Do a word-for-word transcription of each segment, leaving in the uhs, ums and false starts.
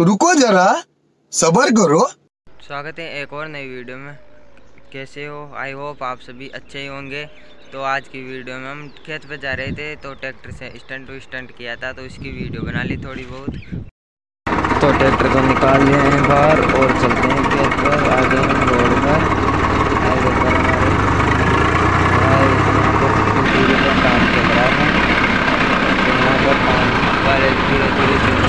रुको जरा, सब्र करो। स्वागत है एक और नई वीडियो में। कैसे हो? आई होप आप सभी अच्छे ही होंगे। तो आज की वीडियो में हम खेत पे जा रहे थे तो ट्रैक्टर से स्टंट टू स्टंट किया था, तो इसकी वीडियो बना ली थोड़ी बहुत। तो ट्रैक्टर को निकाल लिए हैं बाहर और चलते हैं खेत पर। आगे हम रोड पर हाईवे पर हमारे काम चल रहा है। यहाँ पर काम वाले धीरे धीरे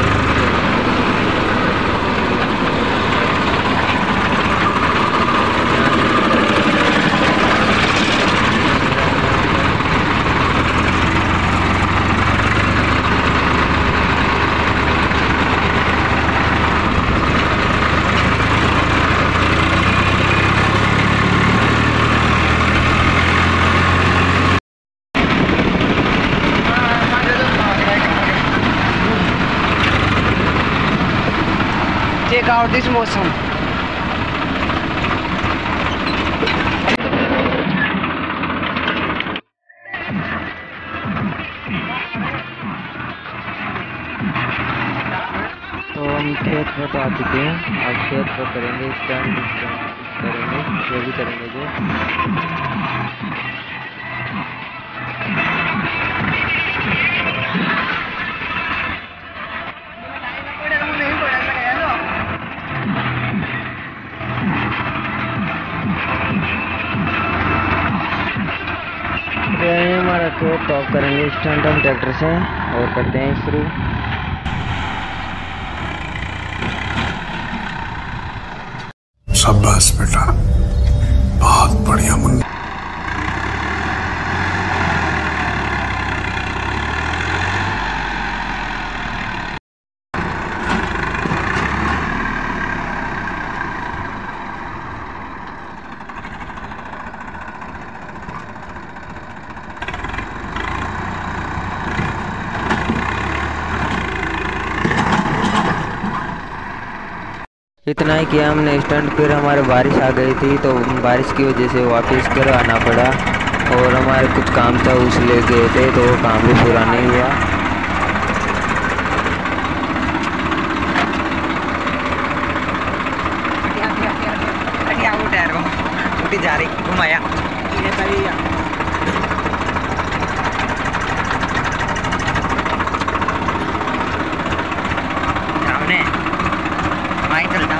check out this motion. तो हम खेत में तो आ चुके हैं। अब खेत पर करेंगे स्टैंड करेंगे जो भी करेंगे जो हमारा खेत टॉप करेंगे स्टैंड हम ट्रैक्टर से और करते हैं शुरू। शाबाश बेटा, बहुत बढ़िया मुन्ना। इतना ही किया हमने स्टंट। फिर हमारे बारिश आ गई थी तो बारिश की वजह से वापस करवाना पड़ा और हमारे कुछ काम था उस ले गए थे तो वो काम भी पूरा नहीं हुआ। जा रही घुमाया माई चलता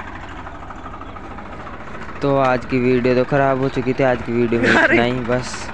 तो आज की वीडियो तो ख़राब हो चुकी थी। आज की वीडियो में इतना ही बस।